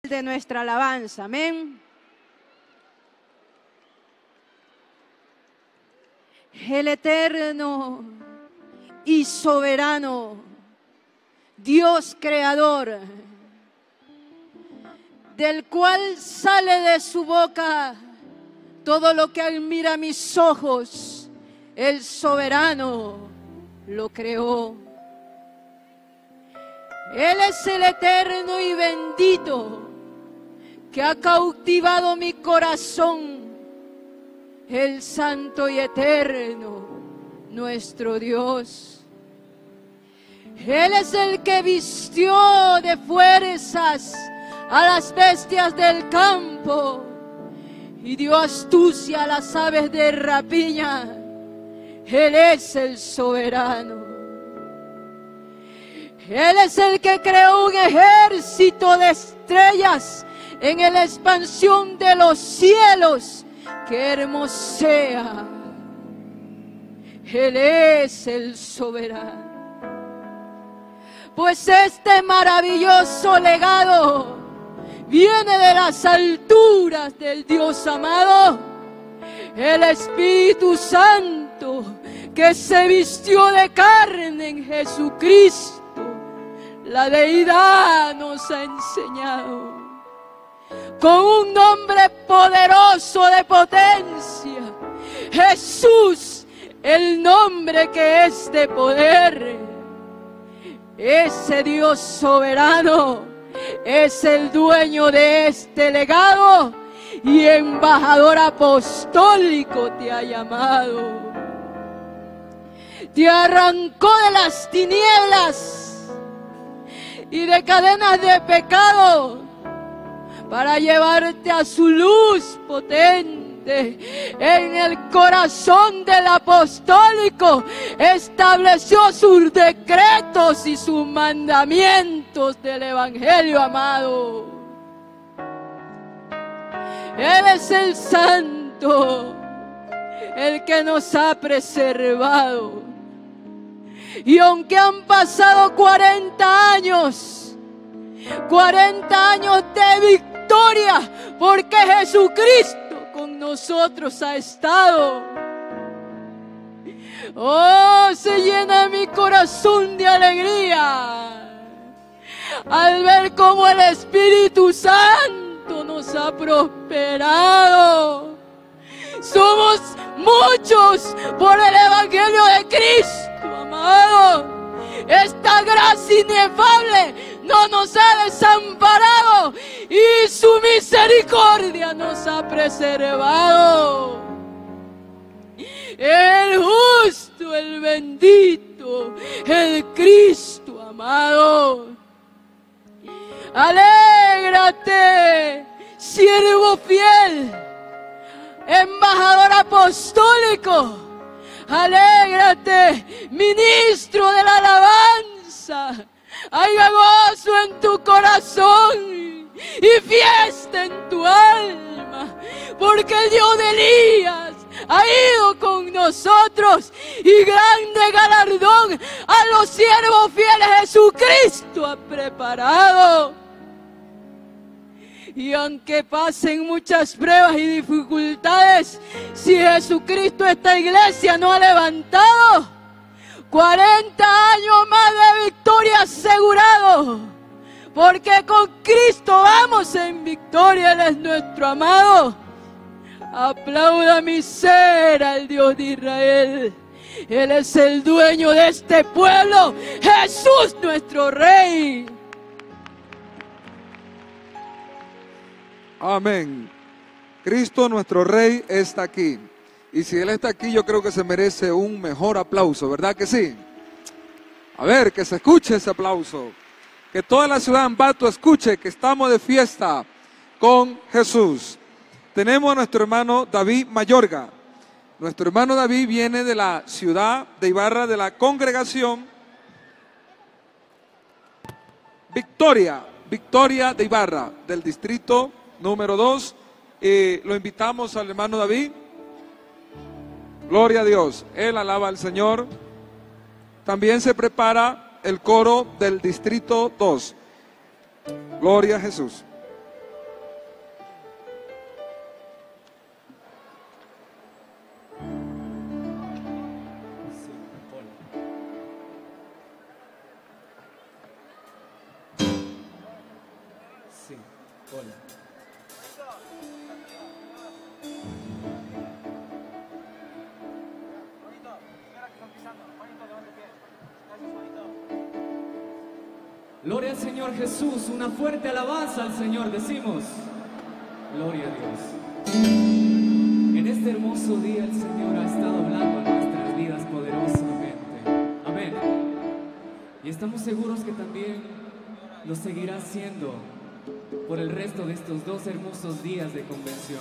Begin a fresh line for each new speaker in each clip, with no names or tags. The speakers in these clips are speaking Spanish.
de nuestra alabanza. Amén. El eterno y soberano Dios creador, del cual sale de su boca todo lo que admira mis ojos, el soberano lo creó. Él es el eterno y bendito que ha cautivado mi corazón, el santo y eterno, nuestro Dios. Él es el que vistió de fuerzas a las bestias del campo y dio astucia a las aves de rapiña. Él es el soberano. Él es el que creó un ejército de estrellas en la expansión de los cielos que hermosea. Él es el soberano. Pues este maravilloso legado viene de las alturas del Dios amado, el Espíritu Santo, que se vistió de carne en Jesucristo. La deidad nos ha enseñado con un nombre poderoso de potencia, Jesús, el nombre que es de poder. Ese Dios soberano es el dueño de este legado y embajador apostólico te ha llamado. Te arrancó de las tinieblas y de cadenas de pecado para llevarte a su luz potente. En el corazón del apostólico estableció sus decretos y sus mandamientos del evangelio amado. Él es el santo, el que nos ha preservado. Y aunque han pasado 40 años de victoria, porque Jesucristo con nosotros ha estado. Oh, se llena mi corazón de alegría al ver cómo el Espíritu Santo nos ha prosperado. Somos muchos por el Evangelio de Cristo, amado. Esta gracia inefable no nos ha desamparado y su misericordia nos ha preservado. El justo, el bendito, el Cristo amado. Alégrate, siervo fiel, embajador apostólico. Alégrate, ministro de la alabanza. Haya gozo en tu corazón y fiesta en tu alma, porque el Dios de Elías ha ido con nosotros y grande galardón a los siervos fieles Jesucristo ha preparado. Y aunque pasen muchas pruebas y dificultades, si Jesucristo esta iglesia no ha levantado, 40 años más de victoria asegurado, porque con Cristo vamos en victoria. Él es nuestro amado. Aplauda mi ser al Dios de Israel. Él es el dueño de este pueblo, Jesús nuestro Rey.
Amén. Cristo nuestro Rey está aquí. Y si Él está aquí, yo creo que se merece un mejor aplauso, ¿verdad que sí? A ver, que se escuche ese aplauso. Que toda la ciudad de Ambato escuche que estamos de fiesta con Jesús. Tenemos a nuestro hermano David Mayorga. Nuestro hermano David viene de la ciudad de Ibarra, de la congregación Victoria de Ibarra, del distrito número 2. Lo invitamos al hermano David. Gloria a Dios. Él alaba al Señor. También se prepara el coro del distrito 2. Gloria a Jesús.
Sí, hola. Gloria al Señor Jesús, una fuerte alabanza al Señor, decimos. Gloria a Dios. En este hermoso día el Señor ha estado hablando a nuestras vidas poderosamente. Amén. Y estamos seguros que también lo seguirá haciendo por el resto de estos 2 hermosos días de convención.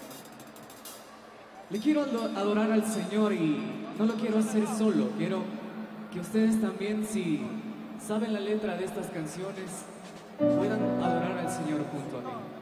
Le quiero adorar al Señor y no lo quiero hacer solo. Quiero que ustedes también, si saben la letra de estas canciones, puedan adorar al Señor junto a mí.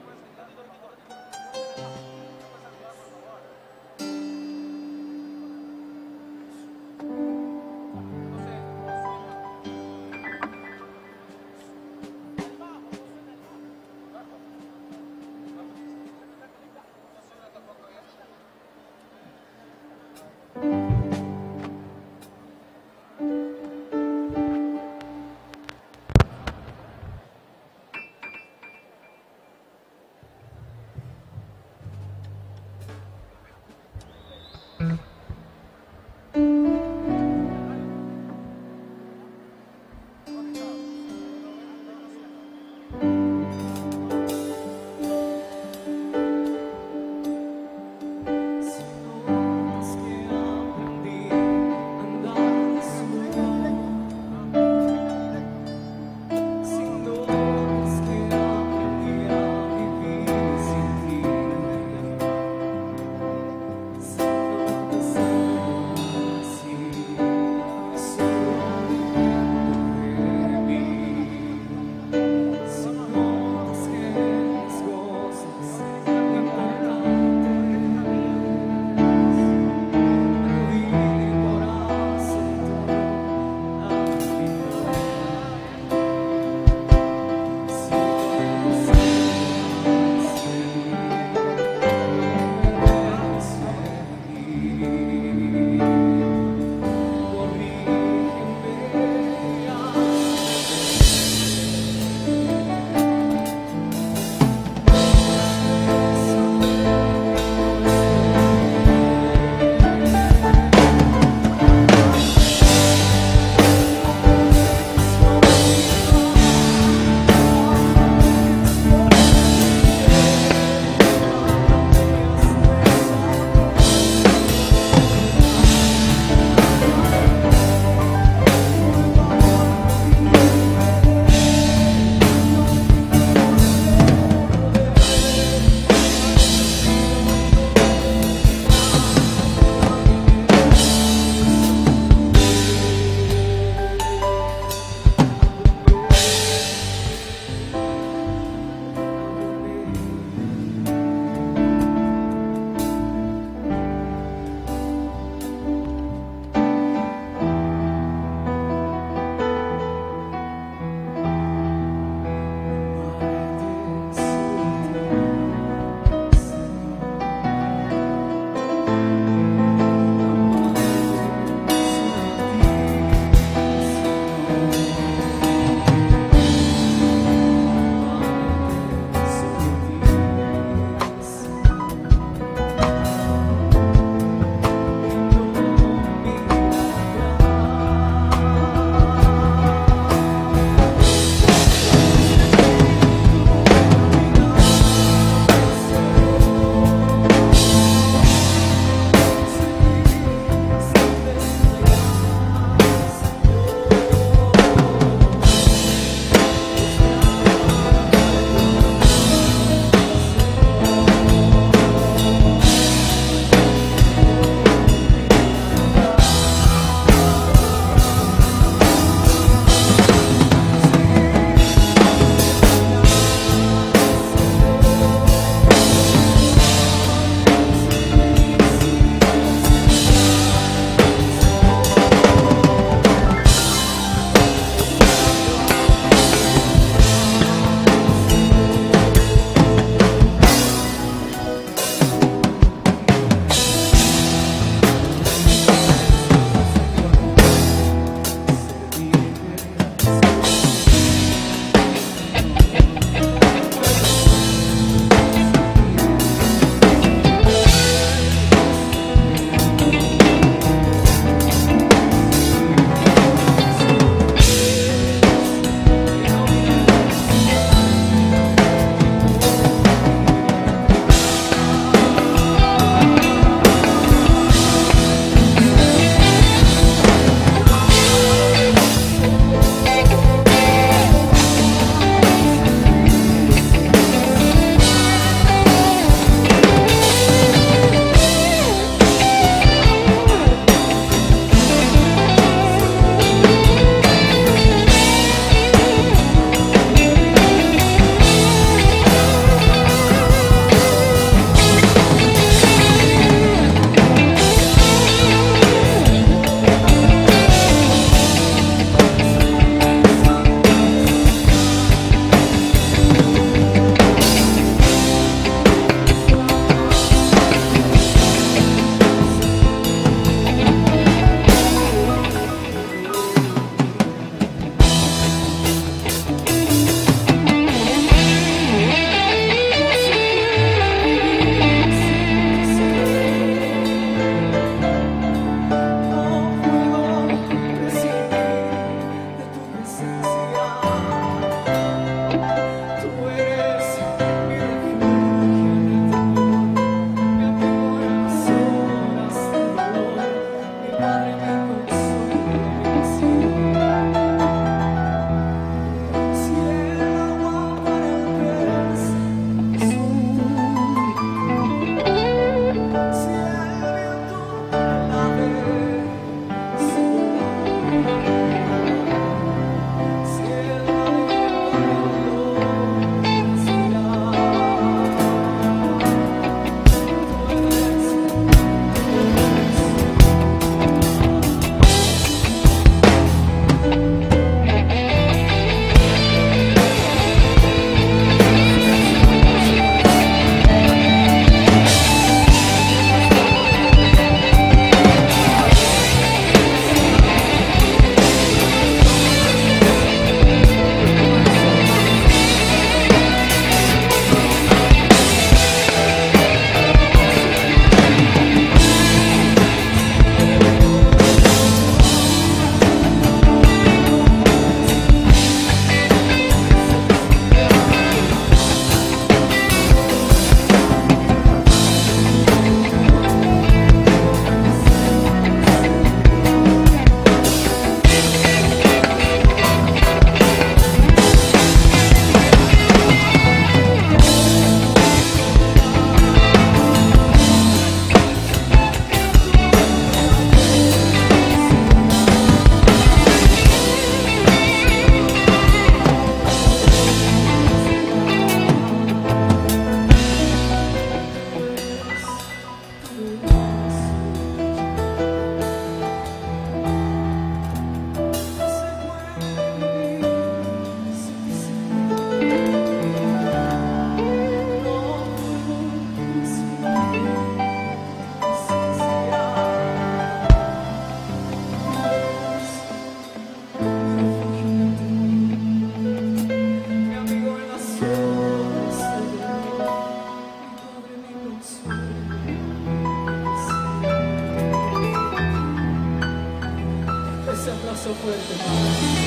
fuerte, Padre.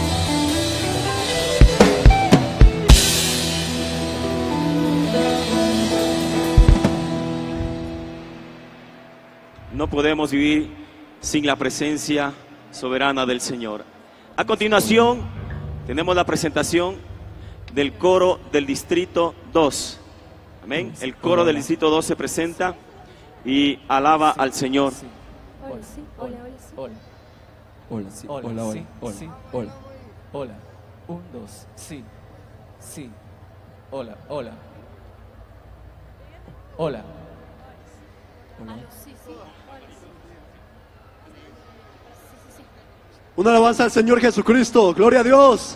No podemos vivir sin la presencia soberana del Señor. A continuación, tenemos la presentación del coro del Distrito 2. Amén. El coro del Distrito 2 se presenta y alaba al Señor.
Hola, sí, hola, hola, sí. Hola.
Hola, sí,
Hola,
hola, hola,
sí,
hola,
sí.
hola.
Hola. 1, 2, sí. Sí. Hola, hola. Hola.
Una alabanza al Señor Jesucristo, gloria a Dios.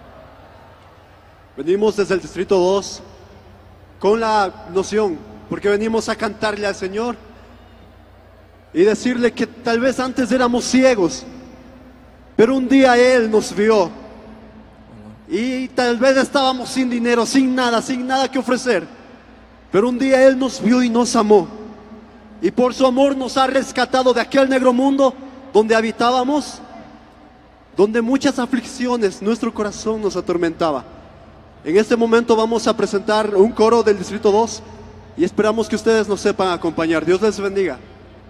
Venimos desde el Distrito 2 con la noción, porque venimos a cantarle al Señor y decirle que tal vez antes éramos ciegos, pero un día Él nos vio y tal vez estábamos sin dinero, sin nada que ofrecer, pero un día Él nos vio y nos amó, y por su amor nos ha rescatado de aquel negro mundo donde habitábamos, donde muchas aflicciones nuestro corazón nos atormentaba. En este momento vamos a presentar un coro del Distrito 2 y esperamos que ustedes nos sepan acompañar. Dios les bendiga.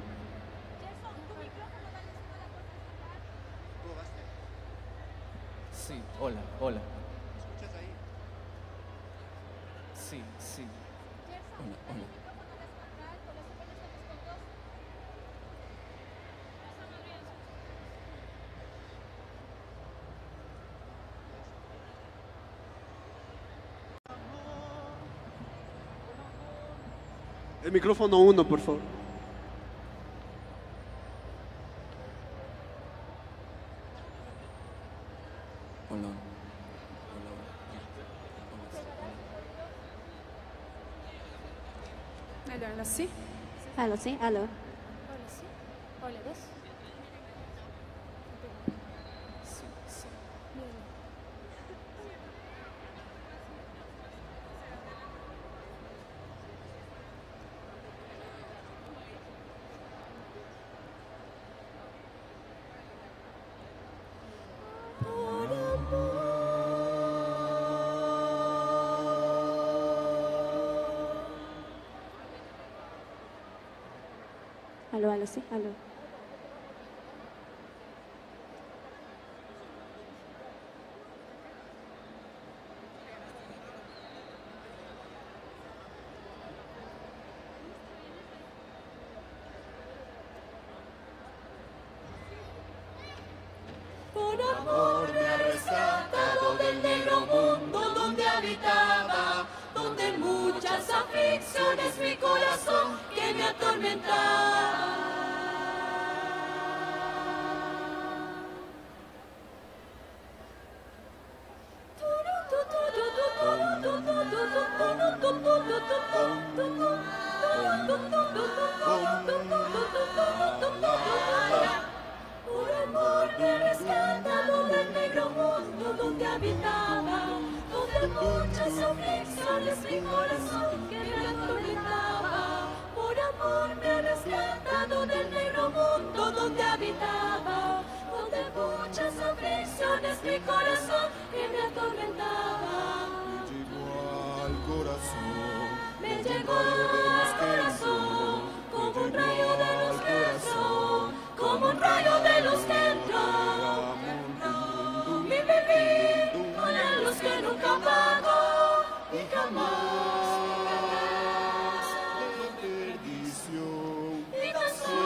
Sí, hola, hola. Sí, sí.
Hola, hola.
El micrófono 1, por favor.
Hola.
Aló, sí.
Aló, sí, aló.
Hola, sí. Hola, dos.
Sí, sí.
Aló, aló, sí, aló.
Por amor me ha rescatado del negro mundo donde habitaba, donde muchas aflicciones mi corazón que me atormentaba. Por amor me ha rescatado del negro mundo donde habitaba, donde muchas aflicciones mi corazón que me atormentaba. Por amor me ha rescatado del negro mundo donde habitaba, donde muchas aflicciones mi corazón que me atormentaba. Me llegó al corazón, como un rayo de luz que entró, como un rayo de luz que entró. Mi viví con la luz que nunca apagó y jamás mi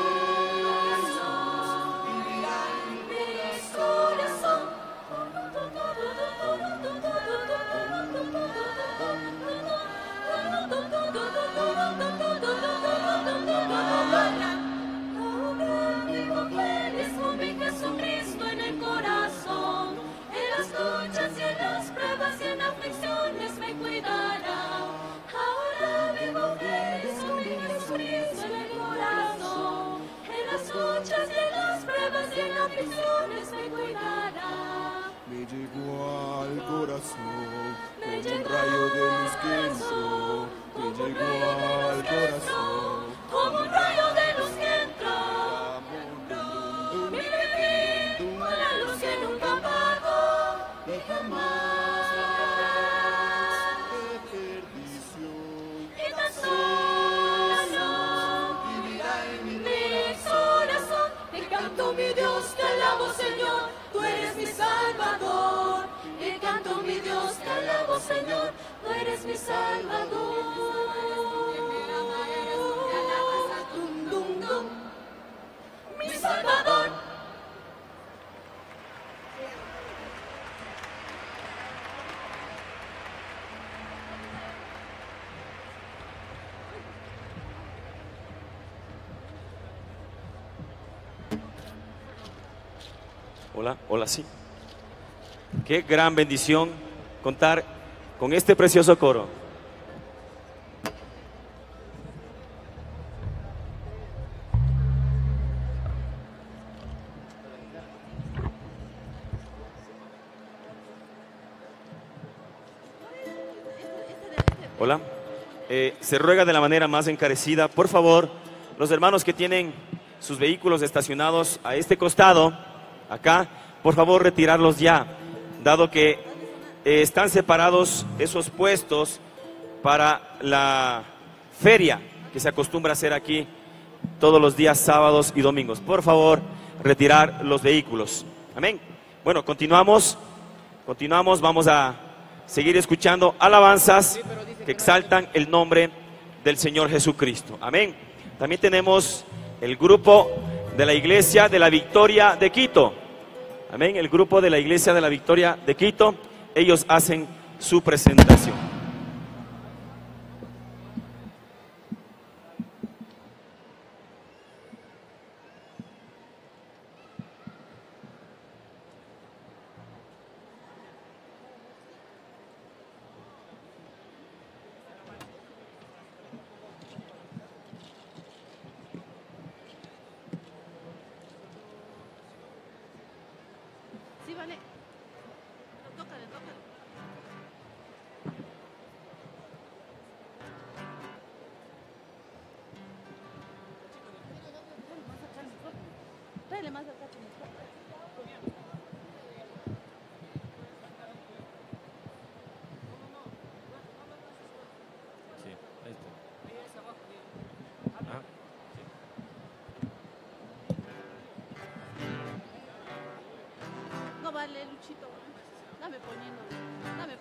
Jesucristo en el corazón, en las luchas y en las pruebas y en aflicciones me cuidará. eres mi Salvador. Dum, dum, dum. Mi Salvador.
Hola, hola, sí. Qué gran bendición contar con este precioso coro. Hola. Se ruega de la manera más encarecida, por favor, los hermanos que tienen sus vehículos estacionados a este costado, acá, por favor retirarlos ya, dado que están separados esos puestos para la feria que se acostumbra a hacer aquí todos los días sábados y domingos. Por favor, retirar los vehículos. Amén. Bueno, continuamos, vamos a seguir escuchando alabanzas que exaltan el nombre del Señor Jesucristo. Amén. También tenemos el grupo de la Iglesia de la Victoria de Quito. Amén, el grupo de la Iglesia de la Victoria de Quito, ellos hacen su presentación.
Sí, vale. Tócale, tócale. Dale más acá.
Sí, ahí está.
No vale, Luchito. Dame poniendo. Dame.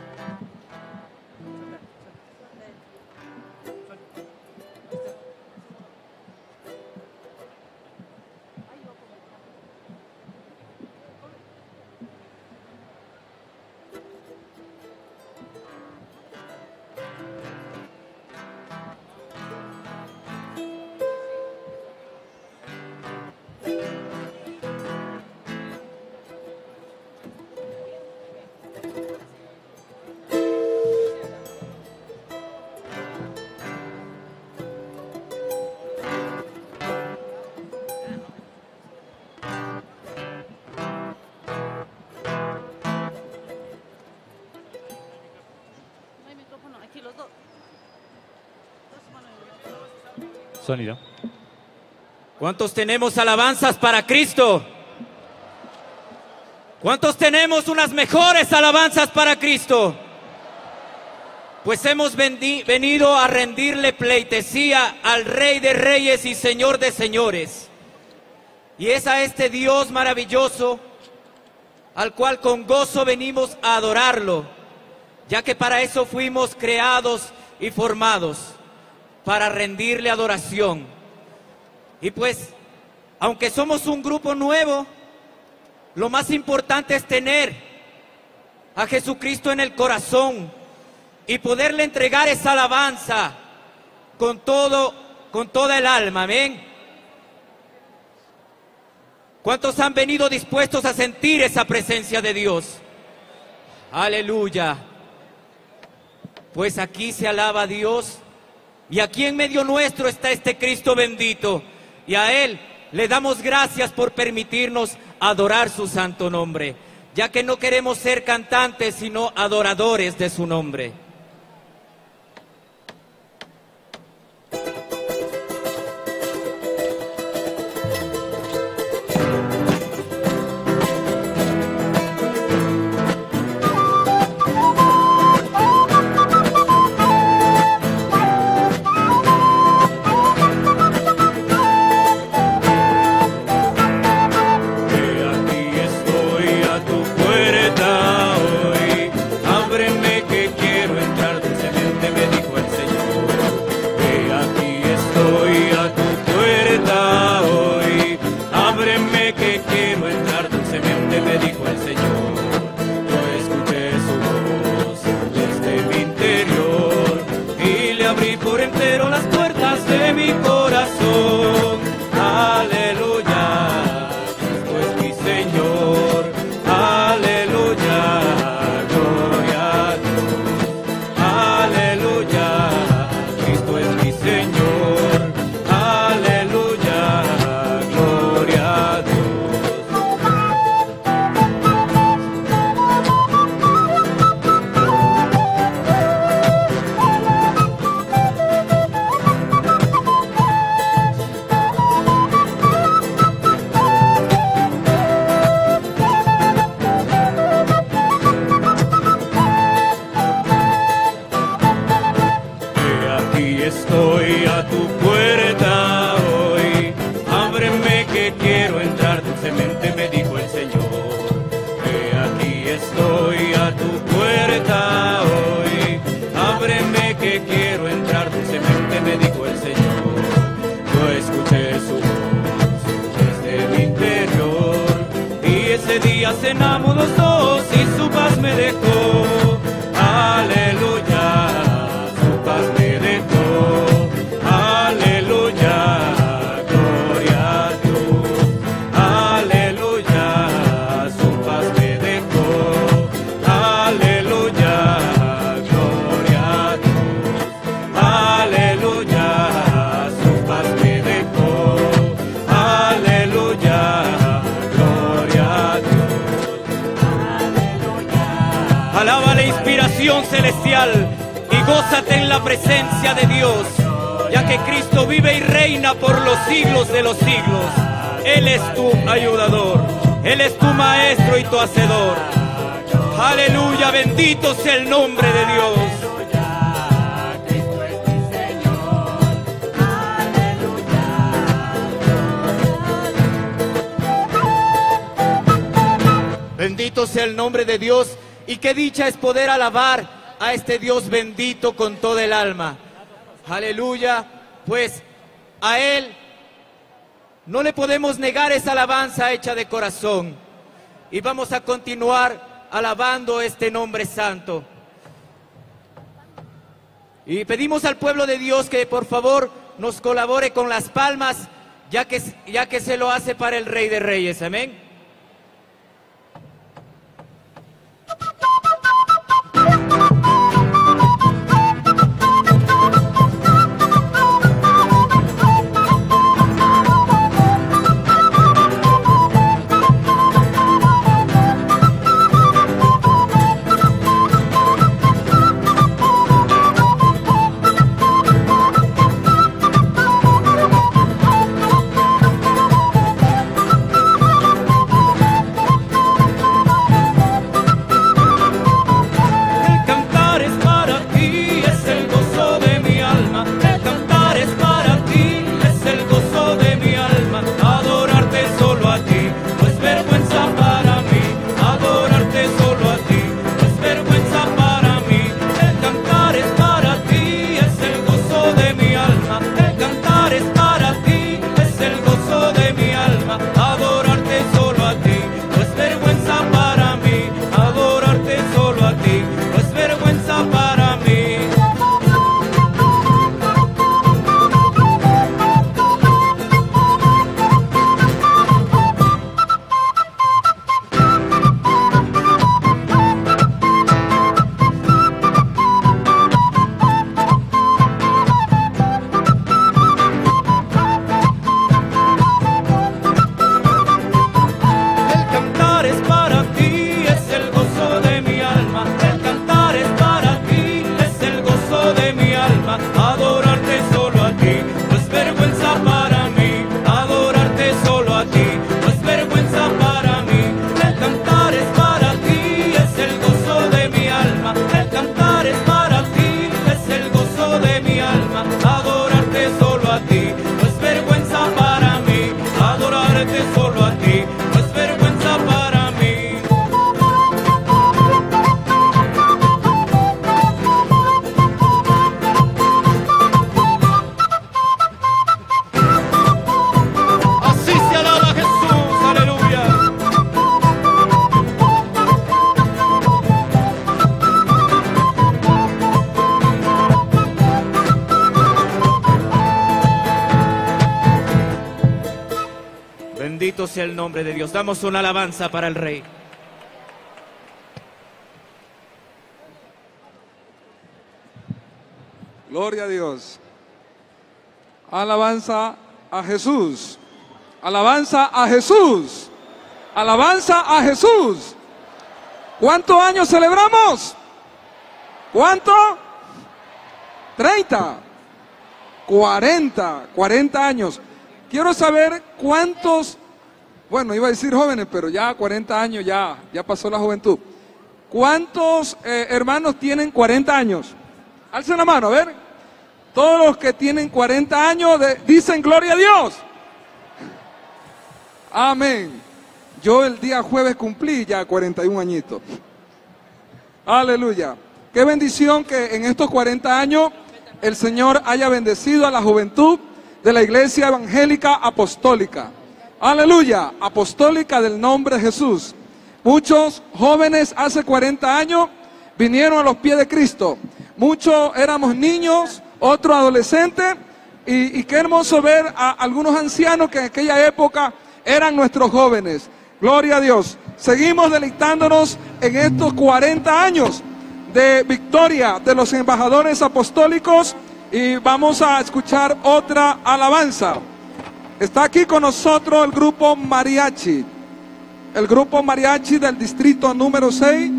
No hay micrófono. Aquí los dos.
Sonido. ¿Cuántos tenemos alabanzas para Cristo? ¿Cuántos tenemos unas mejores alabanzas para Cristo? Pues hemos venido a rendirle pleitesía al Rey de Reyes y Señor de Señores. Y es a este Dios maravilloso al cual con gozo venimos a adorarlo, ya que para eso fuimos creados y formados, para rendirle adoración. Y pues, aunque somos un grupo nuevo, lo más importante es tener a Jesucristo en el corazón y poderle entregar esa alabanza con toda el alma. Amén. ¿Cuántos han venido dispuestos a sentir esa presencia de Dios? Aleluya. Pues aquí se alaba a Dios y aquí en medio nuestro está este Cristo bendito, y a Él le damos gracias por permitirnos adorar su santo nombre, ya que no queremos ser cantantes sino adoradores de su nombre.
Aquí estoy a tu puerta hoy, ábreme que quiero
estoy a tu puerta hoy. Ábreme que quiero entrar, dulcemente me dijo el Señor. Aquí estoy a tu puerta hoy. Ábreme que quiero entrar, dulcemente me dijo el Señor. Yo escuché su voz desde mi interior y ese día cenamos los dos y su paz me dejó. Aleluya, su paz me dejó. Aleluya, gloria a Dios. Aleluya, su paz me dejó. Aleluya, gloria a Dios. Aleluya, su paz me dejó. Aleluya, gloria a Dios. Alaba la inspiración celestial y gózate en la presencia de Dios, ya que Cristo vive y reina por los siglos de los siglos. Él es tu ayudador, Él es tu maestro y tu hacedor. Aleluya, bendito sea el nombre de Dios. Bendito sea el nombre de Dios, y qué dicha es poder alabar a este Dios bendito con toda el alma. Aleluya, pues a Él no le podemos negar esa alabanza hecha de corazón. Y vamos a continuar alabando este nombre santo. Y pedimos al pueblo de Dios que por favor nos colabore con las palmas, ya que se lo hace para el Rey de Reyes. Amén. Bendito sea el nombre de Dios. Damos una alabanza para el Rey.
Gloria a Dios. Alabanza a Jesús. Alabanza a Jesús. Alabanza a Jesús. ¿Cuántos años celebramos? ¿Cuánto? 30. 40 años. Quiero saber cuántos, bueno, iba a decir jóvenes, pero ya 40 años, ya pasó la juventud. ¿Cuántos hermanos tienen 40 años? Alcen la mano, a ver. Todos los que tienen 40 años dicen gloria a Dios. Amén. Yo el día jueves cumplí ya 41 añitos. Aleluya. Qué bendición que en estos 40 años el Señor haya bendecido a la juventud de la Iglesia Evangélica Apostólica. Aleluya. Apostólica del nombre de Jesús. Muchos jóvenes hace 40 años vinieron a los pies de Cristo. Muchos éramos niños, otros adolescentes. Y qué hermoso ver a algunos ancianos que en aquella época eran nuestros jóvenes. Gloria a Dios. Seguimos deleitándonos en estos 40 años de victoria de los embajadores apostólicos y vamos a escuchar otra alabanza. Está aquí con nosotros el grupo Mariachi. El grupo Mariachi del distrito número 6.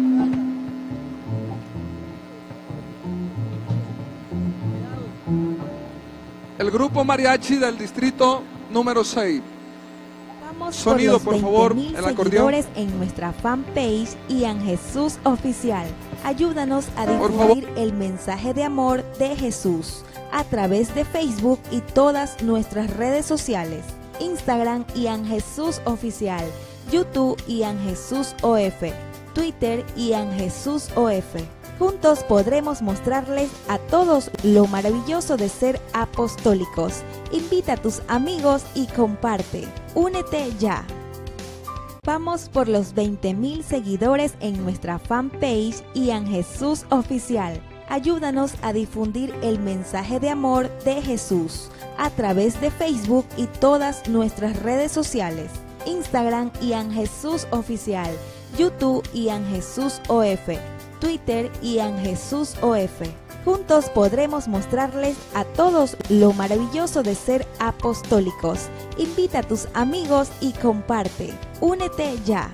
El grupo Mariachi del distrito número 6. Sonido, por favor, el acordeón.
Seguidores en nuestra fanpage Ian Jesús Oficial. Ayúdanos a difundir el mensaje de amor de Jesús a través de Facebook y todas nuestras redes sociales. Instagram Ian Jesús Oficial, YouTube Ian Jesús OF, Twitter Ian Jesús OF. Juntos podremos mostrarles a todos lo maravilloso de ser apostólicos. Invita a tus amigos y comparte. Únete ya. Vamos por los 20,000 seguidores en nuestra fanpage Ian Jesús Oficial. Ayúdanos a difundir el mensaje de amor de Jesús a través de Facebook y todas nuestras redes sociales. Instagram Ian Jesús Oficial, YouTube Ian Jesús OF, Twitter Ian Jesús OF. Juntos podremos mostrarles a todos lo maravilloso de ser apostólicos. Invita a tus amigos y comparte. Únete ya.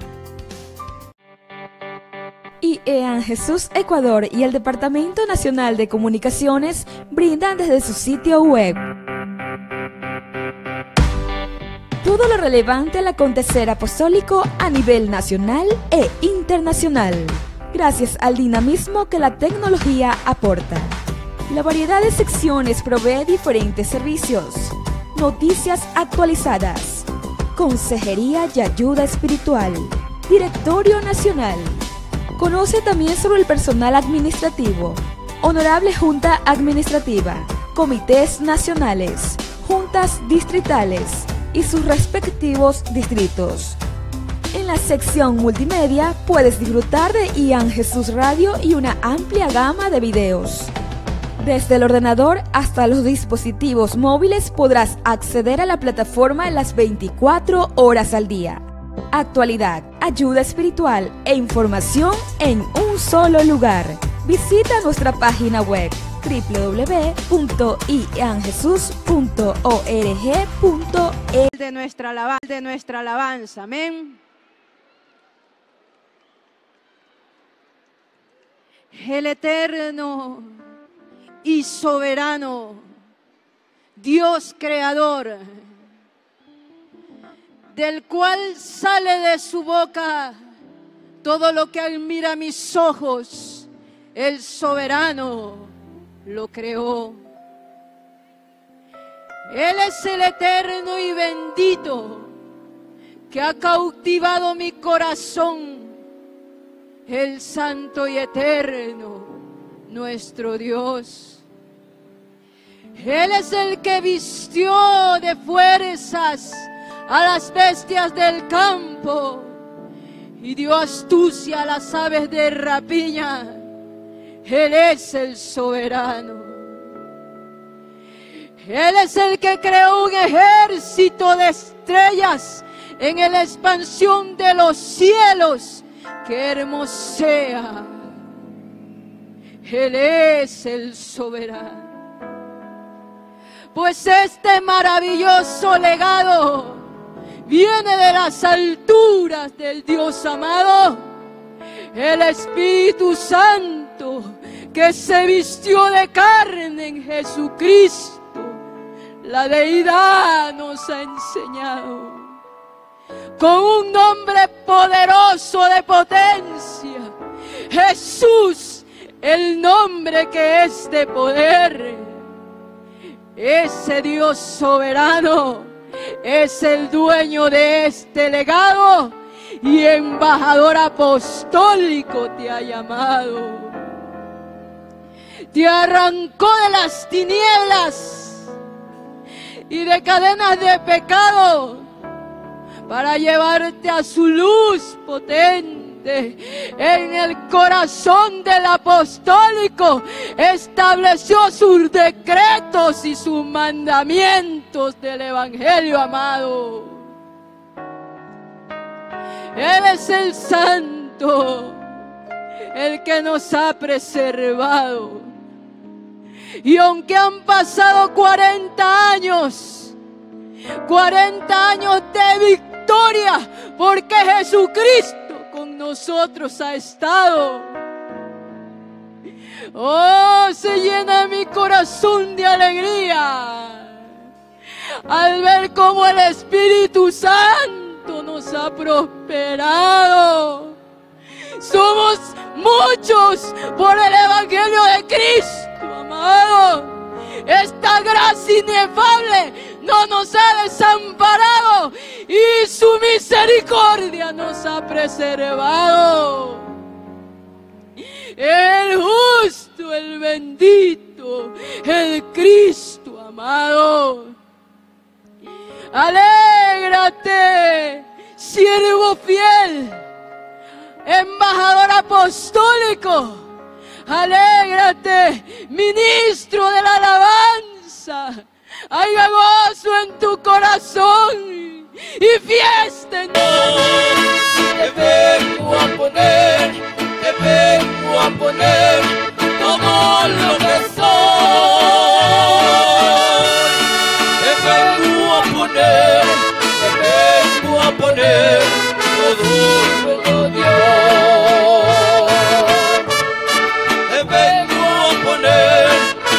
Ian Jesús Ecuador y el Departamento Nacional de Comunicaciones brindan desde su sitio web todo lo relevante al acontecer apostólico a nivel nacional e internacional. Gracias al dinamismo que la tecnología aporta. La variedad de secciones provee diferentes servicios, noticias actualizadas, consejería y ayuda espiritual, directorio nacional. Conoce también sobre el personal administrativo, honorable junta administrativa, comités nacionales, juntas distritales y sus respectivos distritos. En la sección multimedia puedes disfrutar de Ian Jesús Radio y una amplia gama de videos. Desde el ordenador hasta los dispositivos móviles podrás acceder a la plataforma las 24 horas al día. Actualidad, ayuda espiritual e información en un solo lugar. Visita nuestra página web www.ianjesus.org.es.
De nuestra alabanza, amén. El eterno y soberano Dios creador, del cual sale de su boca todo lo que admira mis ojos, el soberano lo creó. Él es el eterno y bendito que ha cautivado mi corazón, el santo y eterno, nuestro Dios. Él es el que vistió de fuerzas a las bestias del campo y dio astucia a las aves de rapiña. Él es el soberano. Él es el que creó un ejército de estrellas en la expansión de los cielos que hermosea. Él es el soberano. Pues este maravilloso legado viene de las alturas del Dios amado, el Espíritu Santo que se vistió de carne en Jesucristo. La deidad nos ha enseñado con un nombre poderoso de potencia, Jesús, el nombre que es de poder. Ese Dios soberano es el dueño de este legado y embajador apostólico te ha llamado. Te arrancó de las tinieblas y de cadenas de pecado para llevarte a su luz potente. En el corazón del apostólico estableció sus decretos y sus mandamientos del evangelio, amado. Él es el santo, el que nos ha preservado. Y aunque han pasado 40 años de victoria, porque Jesucristo con nosotros ha estado. Oh, se llena mi corazón de alegría al ver cómo el Espíritu Santo nos ha prosperado. Somos muchos por el Evangelio de Cristo, amado. Esta gracia inefable no nos ha desamparado y su misericordia nos ha preservado. El justo, el bendito, el Cristo amado. Alégrate, siervo fiel, embajador apostólico. Alégrate, ministro de la alabanza. Haya gozo en tu corazón y fiesta en
Te vengo a poner todo lo que soy. Te vengo a poner todo lo Dios. Te vengo a poner,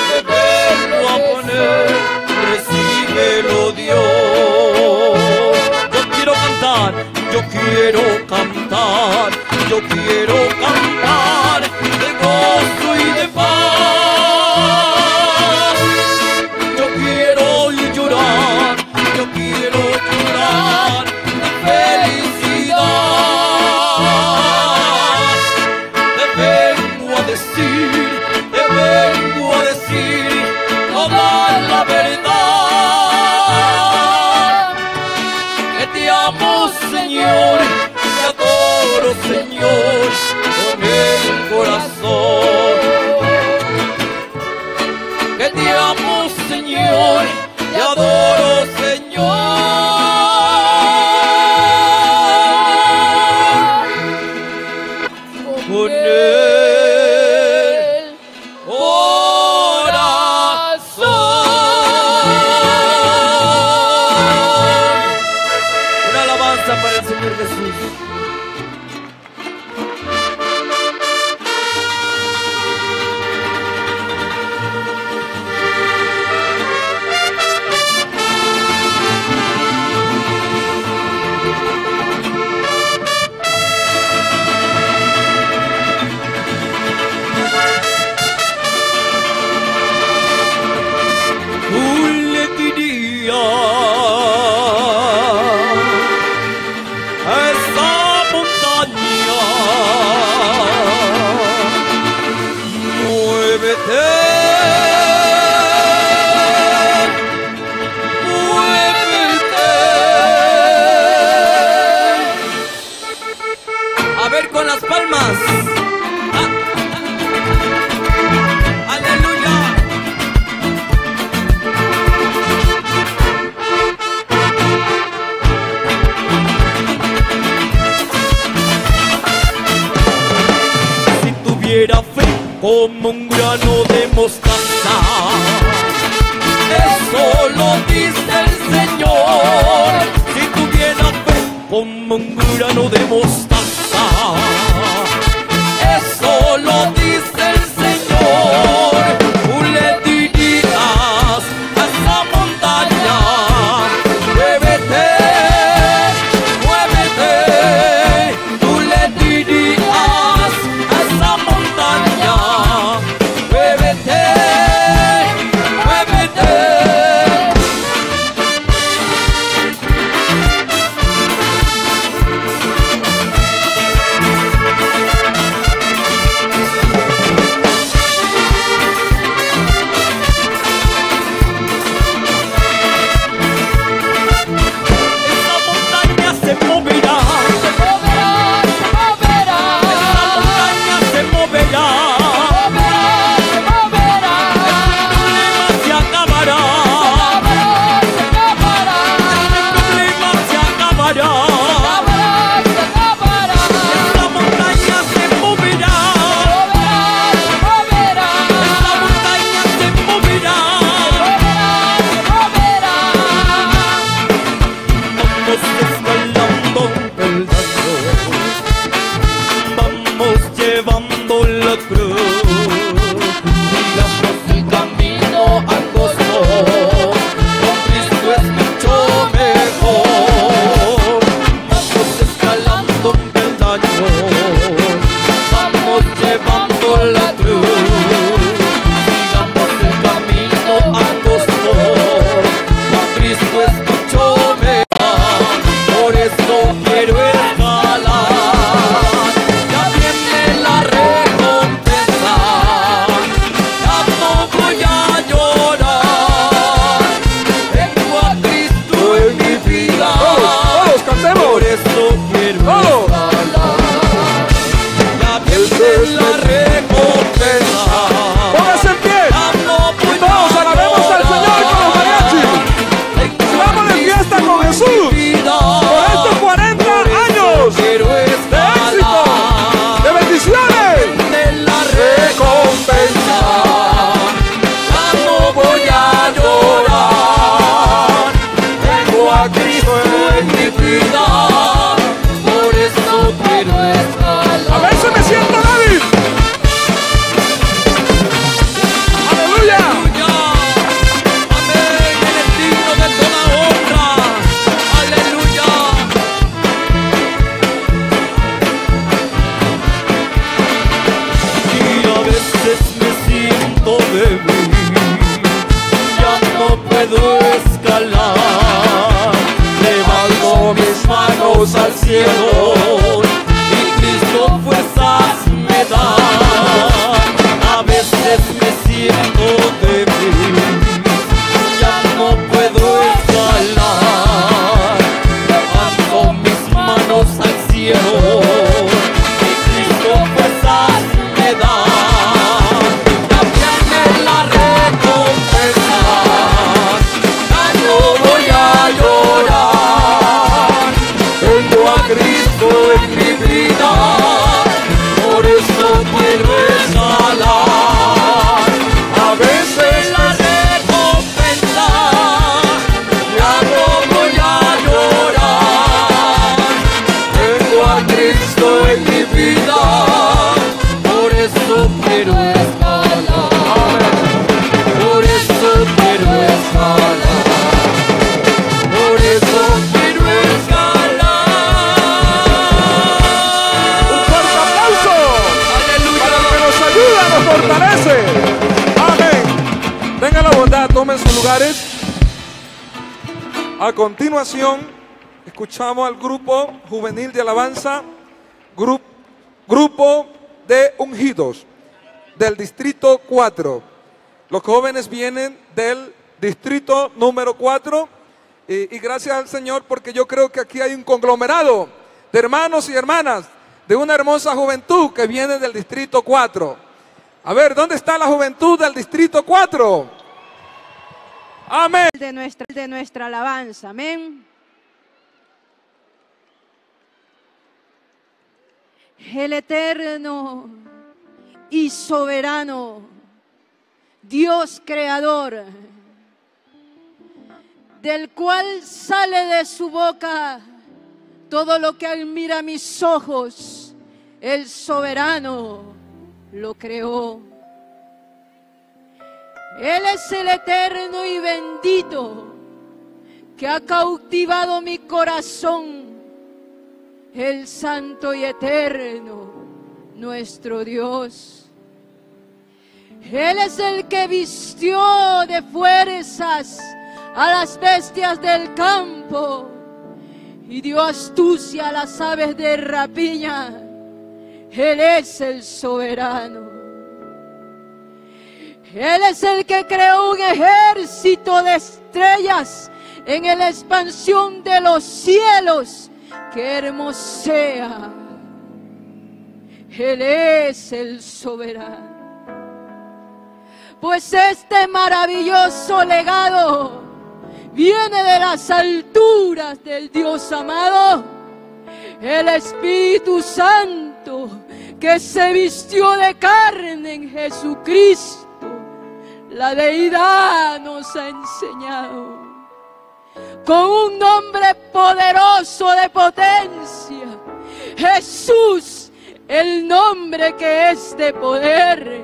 recíbelo Dios. Yo quiero cantar de gozo y de paz. Yo quiero llorar de felicidad. Te vengo a decir toda la verdad. Que te amo, Señor, te adoro, Señor, con el corazón. Que te amo, Señor, te adoro, Señor. Con el para el Señor Jesús. A ver con las palmas. Aleluya. Si tuviera fe como un grano de mostaza, eso lo dice el Señor. Si tuviera fe como un grano de mostaza, eso lo dice el Señor. Tú le dirías a esa montaña, muévete, muévete. Tú le dirías a esa montaña, muévete, muévete.
cielo y Cristo fuerzas me da. A veces me siento débil, ya no puedo escalar, levanto mis manos al cielo y Cristo fuerzas me da. Ya viene la recompensa, ya no voy a llorar, tengo a Cristo en mi vida, por eso quiero escalar. A veces la recompensa, ya no voy a llorar, tengo a Cristo en mi vida, por eso quiero escalar, por eso quiero escalar, por eso quiero escalar.
Un fuerte aplauso para el que nos ayuda, nos fortalece. Amén. Tengan la bondad, tomen sus lugares. A continuación, escuchamos al grupo juvenil de alabanza, grupo de ungidos del distrito 4. Los jóvenes vienen del distrito número 4 y gracias al Señor porque yo creo que aquí hay un conglomerado de hermanos y hermanas de una hermosa juventud que viene del distrito 4. A ver, ¿dónde está la juventud del distrito 4? Amén.
De nuestra alabanza, amén. El eterno y soberano Dios creador, del cual sale de su boca todo lo que admira mis ojos, el soberano lo creó. Él es el eterno y bendito que ha cautivado mi corazón, el santo y eterno, nuestro Dios. Él es el que vistió de fuerzas a las bestias del campo y dio astucia a las aves de rapiña. Él es el soberano. Él es el que creó un ejército de estrellas en la expansión de los cielos que hermosea. Él es el soberano. Pues este maravilloso legado viene de las alturas del Dios amado, el Espíritu Santo que se vistió de carne en Jesucristo. La deidad nos ha enseñado con un nombre poderoso de potencia, Jesús, el nombre que es de poder.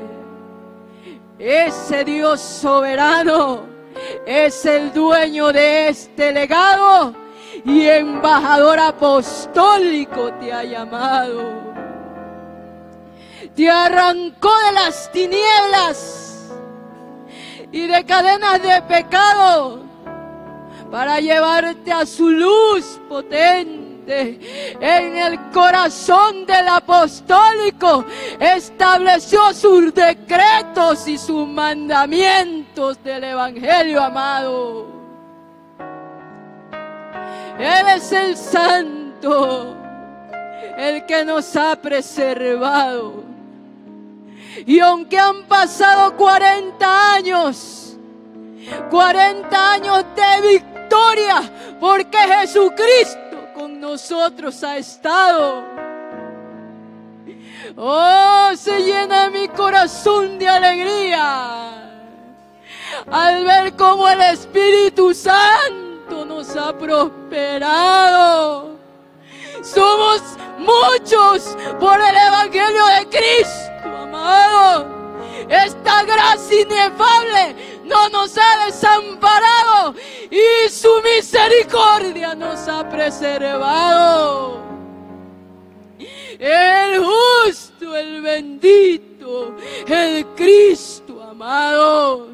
Ese Dios soberano es el dueño de este legado y embajador apostólico te ha llamado. Te arrancó de las tinieblas y de cadenas de pecado para llevarte a su luz potente. En el corazón del apostólico estableció sus decretos y sus mandamientos del evangelio amado. Él es el santo, el que nos ha preservado. Y aunque han pasado 40 años de victoria, porque Jesucristo con nosotros ha estado. Oh, se llena mi corazón de alegría al ver cómo el Espíritu Santo nos ha prosperado. Somos muchos por el Evangelio de Cristo, amado. Esta gracia inefable no nos ha desamparado y su misericordia nos ha preservado. El justo, el bendito, el Cristo amado.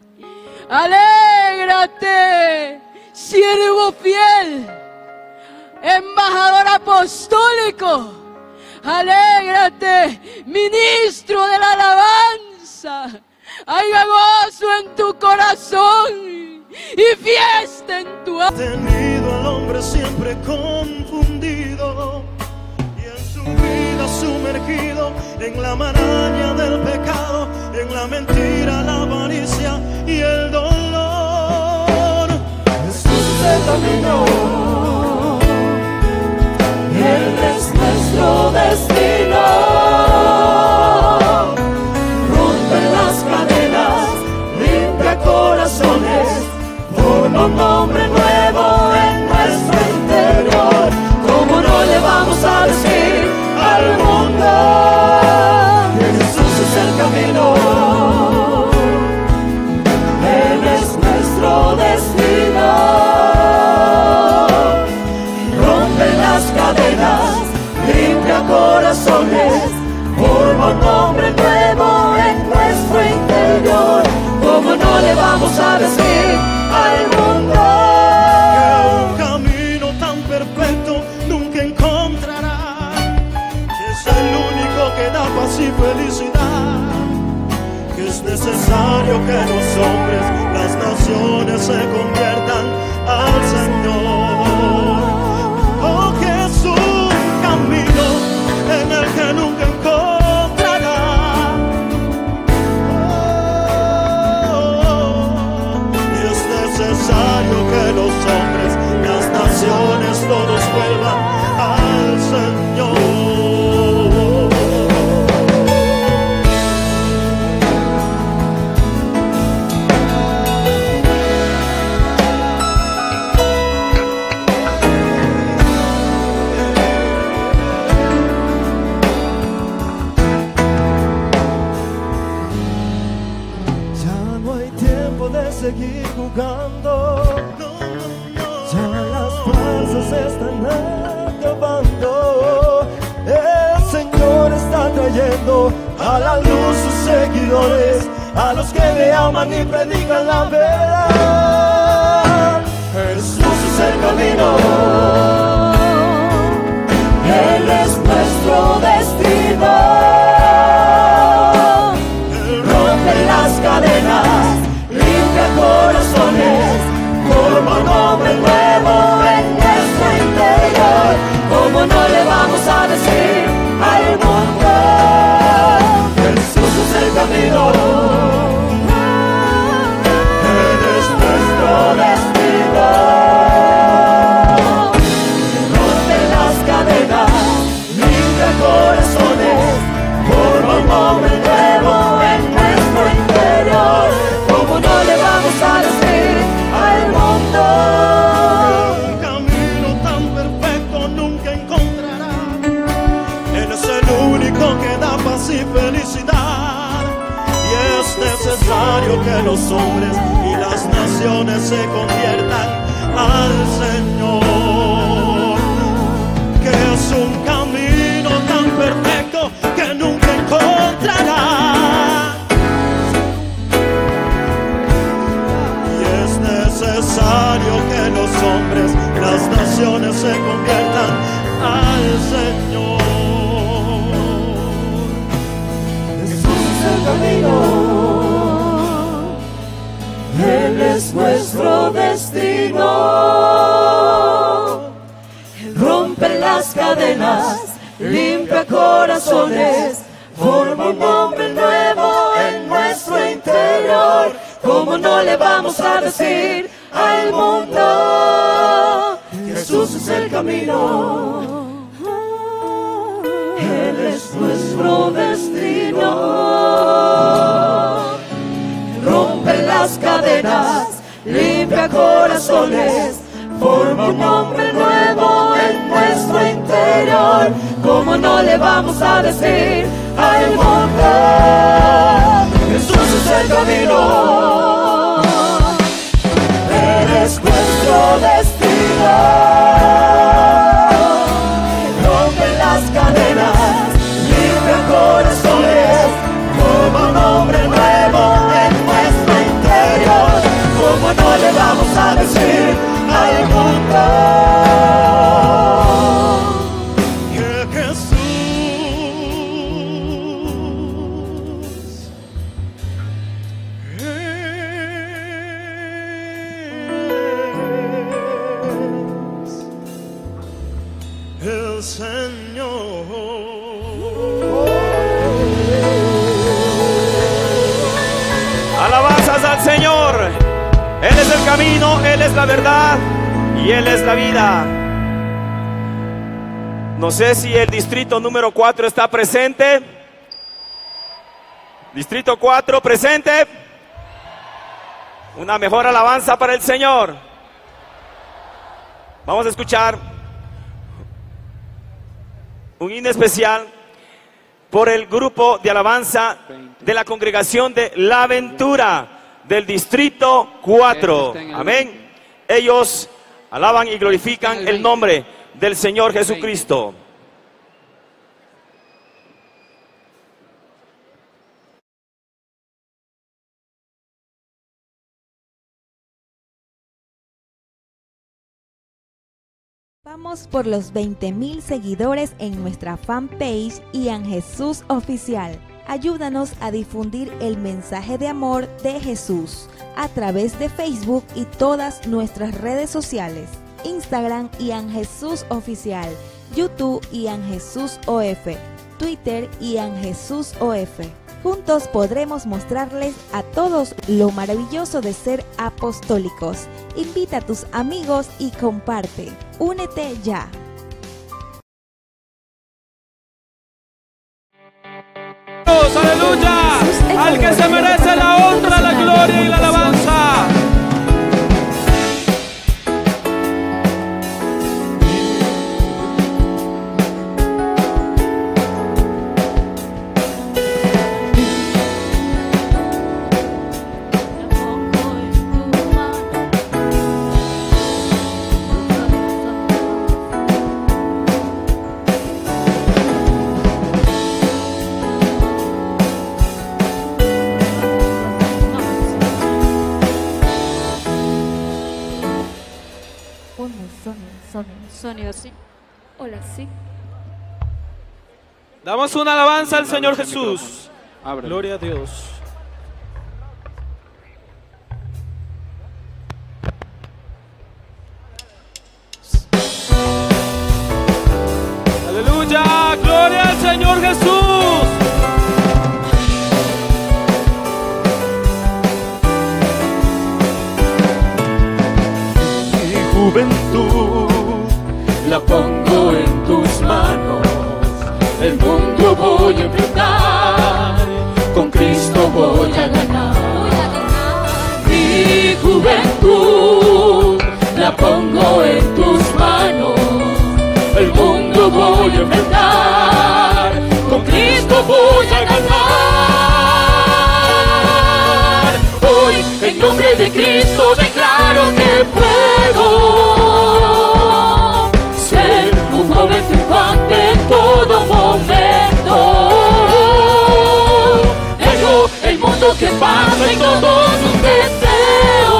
Alégrate, siervo fiel. embajador apostólico. Alégrate, ministro de la alabanza. Haya gozo en tu corazón y fiesta en tu alma.
Tenido al hombre siempre confundido y en su vida sumergido en la maraña del pecado, en la mentira, la avaricia y el dolor. Jesús es el camino, Él es nuestro destino. Rompe las cadenas, limpia corazones, forma un hombre nuevo en nuestro interior. ¿Cómo no le vamos a decir al mundo que Jesús es el camino? Él es nuestro destino. Rompe las cadenas, limpia corazones, forma un hombre nuevo en nuestro interior. ¿Cómo no le vamos a decir al mundo que un camino tan perfecto nunca encontrará? Que es el único que da paz y felicidad. Que es necesario que los hombres, las naciones se conviertan al Señor. Oh, que es un camino en el que nunca encontrará. Y es necesario que los hombres, las naciones, todos vuelvan al Señor. Seguir jugando, ya las fuerzas se están acabando. El Señor está trayendo a la luz sus seguidores, a los que le aman y predican la verdad. Jesús es el camino, Él es nuestro destino. Él rompe las cadenas, limpia corazones, forma un hombre nuevo en nuestro interior. ¿Cómo no le vamos a decir al mundo Jesús es el camino? Él es nuestro destino. Rompe las cadenas, limpia corazones, forma un hombre nuevo en nuestro interior. ¿Cómo no le vamos a decir al mundo? Un camino tan perfecto nunca encontrará. Él es el único que da paz y felicidad. Y es necesario que los hombres y las naciones se conviertan al Señor. Que es un camino tan perfecto que nunca encontrará. Necesario que los hombres, las naciones se conviertan al Señor. Jesús es el camino, Él es nuestro destino. Él rompe las cadenas, limpia corazones, forma un hombre nuevo en nuestro interior. ¿Cómo no le vamos a decir al mundo Jesús es el camino? Él es nuestro destino. Rompe las cadenas, limpia corazones, forma un hombre nuevo en nuestro interior. ¿Cómo no le vamos a decir al mundo Jesús es el camino? Él es nuestro destino. Rompe las cadenas, limpia corazones, forma un hombre nuevo en nuestro interior. ¿Cómo no le vamos a decir al mundo
Él es el camino, Él es la verdad y Él es la vida. No sé si el distrito número 4 está presente. Distrito 4 presente. Una mejor alabanza para el Señor. Vamos a escuchar un himno especial por el grupo de alabanza de la congregación de La Ventura del distrito 4. Amén. Ellos alaban y glorifican el nombre del Señor Jesucristo.
Vamos por los 20,000 seguidores en nuestra fanpage Ian Jesús Oficial. Ayúdanos a difundir el mensaje de amor de Jesús a través de Facebook y todas nuestras redes sociales. Instagram Ian Jesús Oficial, YouTube Ian Jesús OF, Twitter Ian Jesús OF. Juntos podremos mostrarles a todos lo maravilloso de ser apostólicos. Invita a tus amigos y comparte. Únete ya.
¡Aleluya! Al que se merece la honra, la gloria y la alabanza.
Sonido, sí. Hola, sí.
Damos una alabanza al Señor Jesús. Gloria a Dios. Aleluya, gloria al Señor Jesús.
Mi juventud la pongo en tus manos, el mundo voy a enfrentar, con Cristo voy a ganar. Mi juventud la pongo en tus manos, el mundo voy a enfrentar, con Cristo voy a ganar. Hoy en nombre de Cristo declaro que puedo un joven triunfante en todo momento. Dejo el mundo que pasa y todos sus deseos.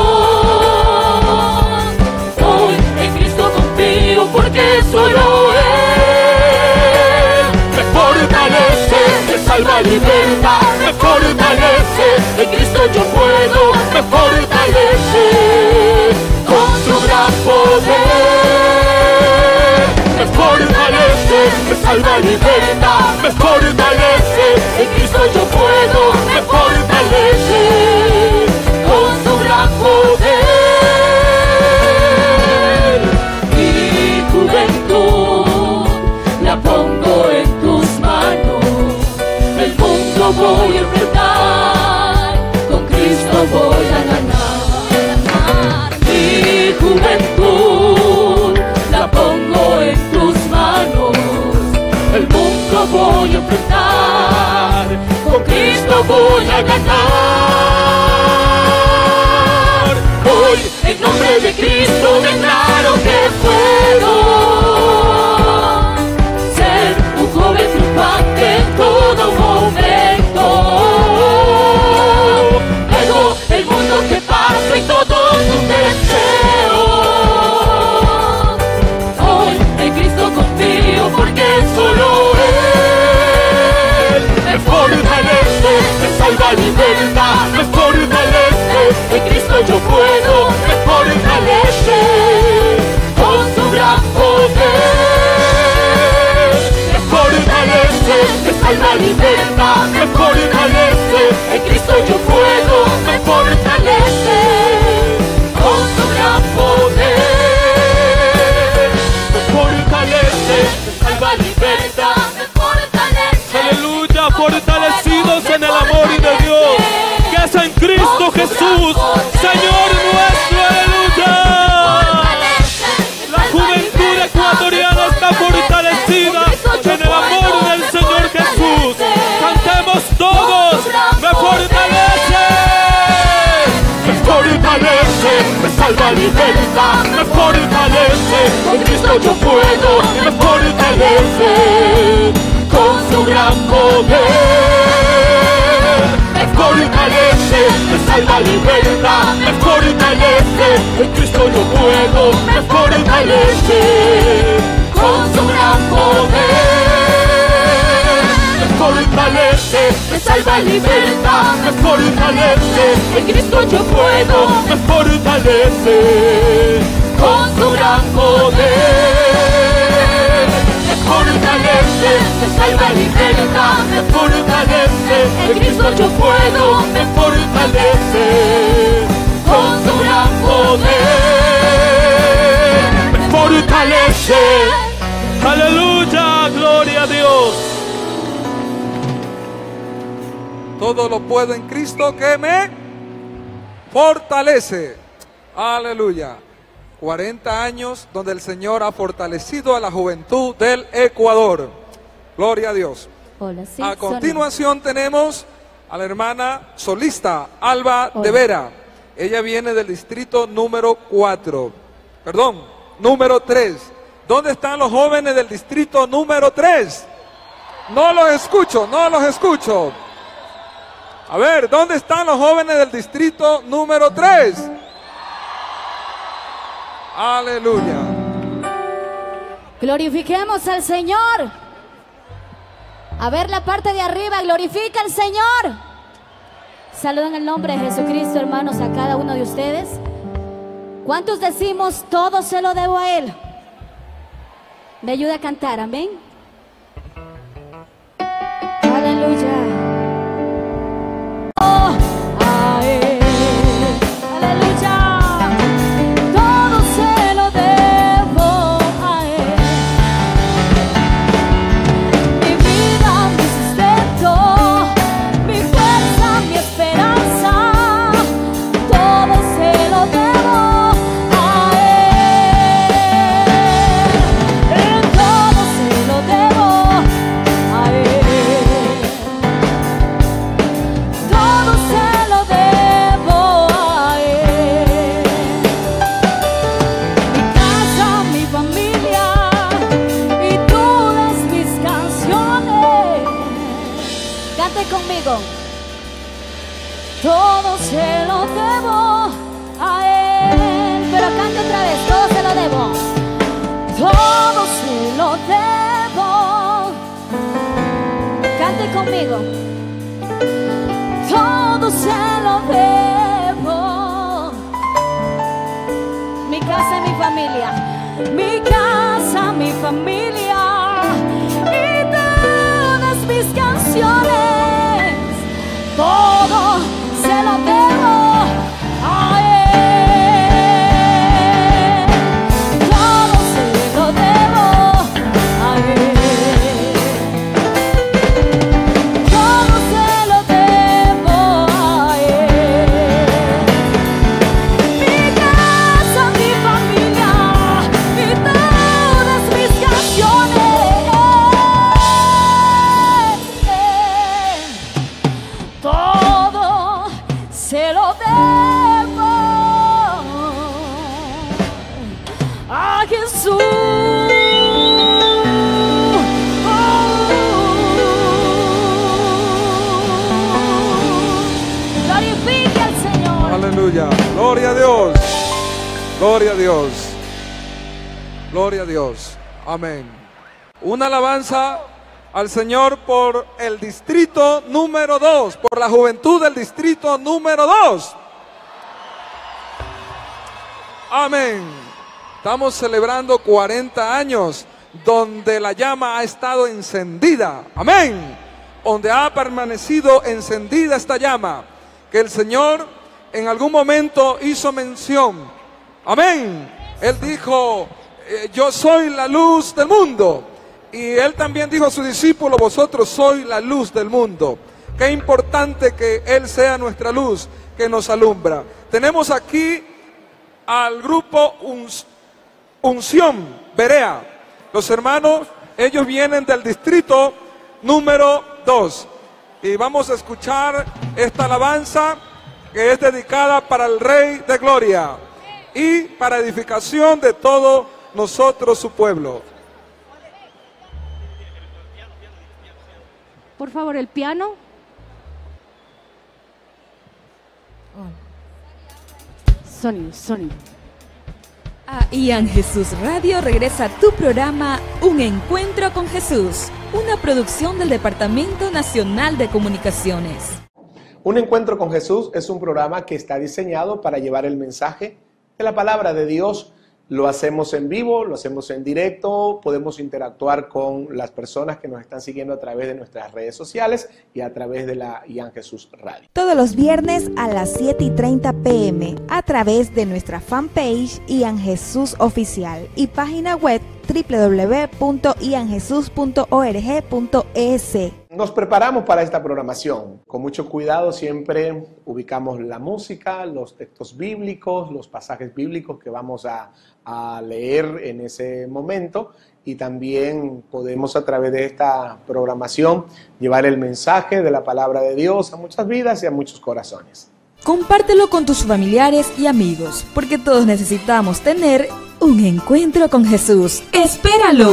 Hoy en Cristo confío porque solo Él me fortalece, me salva, liberta, me fortalece. En Cristo yo puedo, me fortalece con su gran poder. Me fortalece, me salva, liberta, me fortalece. En Cristo yo puedo, me fortalece con su gran poder. Mi juventud la pongo en tus manos, el mundo voy a enfrentar, con Cristo voy a ganar. me salva, liberta, me fortalece. Con Cristo yo puedo, me fortalece. Con su gran poder me fortalece, me salva, liberta, me fortalece. En Cristo yo puedo, me fortalece. Con su gran poder me fortalece, me salva, liberta, me fortalece. En Cristo yo puedo, me fortalece. Con su gran poder me fortalece, me salva, liberta, me fortalece. En Cristo yo puedo, me fortalece. Con su gran poder me fortalece.
Aleluya, gloria a Dios.
Todo lo puedo en Cristo que me fortalece. Aleluya. 40 años donde el Señor ha fortalecido a la juventud del Ecuador. Gloria a Dios.
Hola, sí,
a continuación tenemos a la hermana solista Alba de Vera. Ella viene del distrito número 3. ¿Dónde están los jóvenes del distrito número 3? No los escucho, no los escucho. A ver, ¿dónde están los jóvenes del distrito número 3? Aleluya.
Glorifiquemos al Señor. A ver la parte de arriba, glorifica al Señor. Saludan en el nombre de Jesucristo, hermanos, a cada uno de ustedes. ¿Cuántos decimos todo se lo debo a Él? Me ayuda a cantar, amén. Aleluya. Oh, a Él. Aleluya. Todo se lo debo a Él. Mi vida, mi sustento, mi fuerza, mi esperanza. Todo se lo debo a Él. Todo se lo debo a Él. Todo se lo debo a Él. Mi casa, mi familia y todas mis canciones. Cante conmigo. Todo se lo debo a Él. Pero cante otra vez. Todo se lo debo. Todo se lo debo. Cante conmigo. Todo se lo debo. Mi casa y mi familia. Mi casa, mi familia y todas mis canciones. Todo se lo debo a Él. Todo se lo debo a Él. Todo se lo debo a Él. Mi casa, mi familia y todas mis canciones. Todo se lo debo a Jesús. Glorifique al Señor.
Aleluya. Gloria a Dios. Gloria a Dios. Gloria a Dios. Amén. Una alabanza al Señor por el distrito número 2, por la juventud del distrito número 2. Amén. Estamos celebrando 40 años donde la llama ha estado encendida. Amén. Donde ha permanecido encendida esta llama, que el Señor en algún momento hizo mención. Amén. Él dijo, yo soy la luz del mundo. Y Él también dijo a sus discípulos, vosotros sois la luz del mundo. Qué importante que Él sea nuestra luz que nos alumbra. Tenemos aquí al grupo Unción Berea. Los hermanos, ellos vienen del distrito número 2. Y vamos a escuchar esta alabanza que es dedicada para el Rey de Gloria y para edificación de todos nosotros, su pueblo.
Por favor, el piano. Sonido.
A Ian Jesús Radio regresa tu programa Un Encuentro con Jesús, una producción del Departamento Nacional de Comunicaciones.
Un Encuentro con Jesús es un programa que está diseñado para llevar el mensaje de la palabra de Dios. Lo hacemos en vivo, lo hacemos en directo, podemos interactuar con las personas que nos están siguiendo a través de nuestras redes sociales y a través de la Ian Jesús Radio.
Todos los viernes a las 7:30 p.m. a través de nuestra fanpage Ian Jesús Oficial y página web www.ianjesus.org.es.
Nos preparamos para esta programación. Con mucho cuidado siempre ubicamos la música, los textos bíblicos, los pasajes bíblicos que vamos a leer en ese momento, y también podemos a través de esta programación llevar el mensaje de la palabra de Dios a muchas vidas y a muchos corazones.
Compártelo con tus familiares y amigos, porque todos necesitamos tener un encuentro con Jesús. ¡Espéralo!